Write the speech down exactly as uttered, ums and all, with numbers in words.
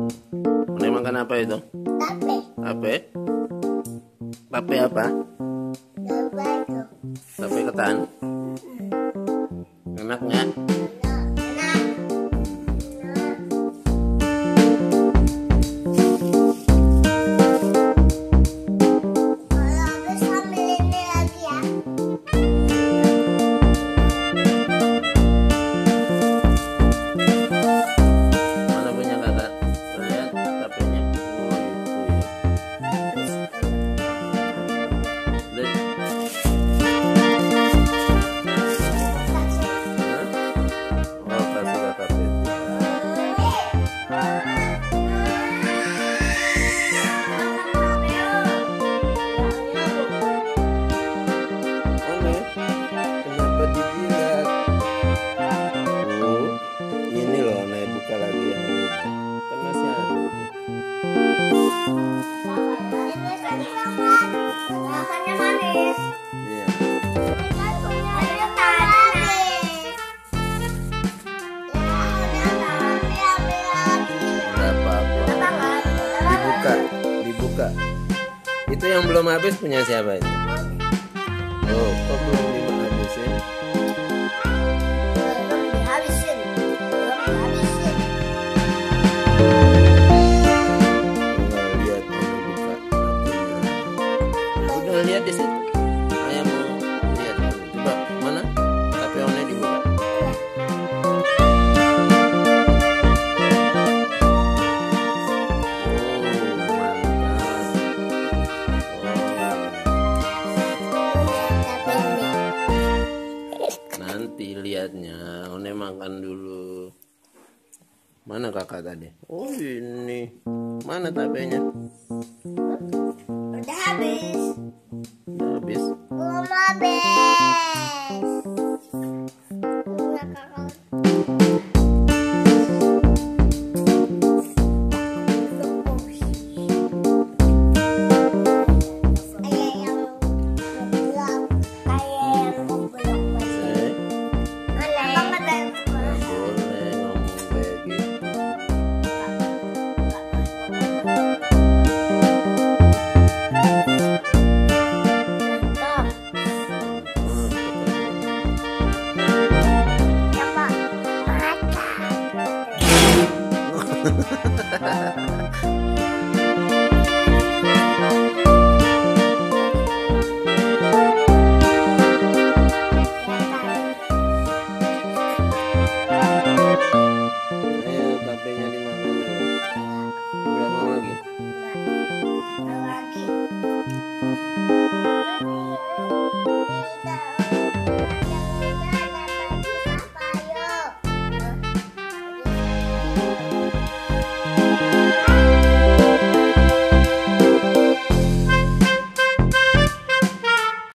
Ini makan apa itu? Tape. Tape? Tape apa? Tape itu. Tape ketan? Enak nggak? Dibuka. Itu yang belum habis punya siapa itu? Oh, kok belum dihabisin? Belum dihabisin. Belum dihabisin. Tinggal lihat mau buka. Udah lihat di situ. Ayah mau lihat. Coba mana? Tapi onnya dibuka. Nanti lihatnya, One makan dulu. Mana kakak tadi? Oh ini, mana tapenya? Udah habis. Udah habis. Belum habis.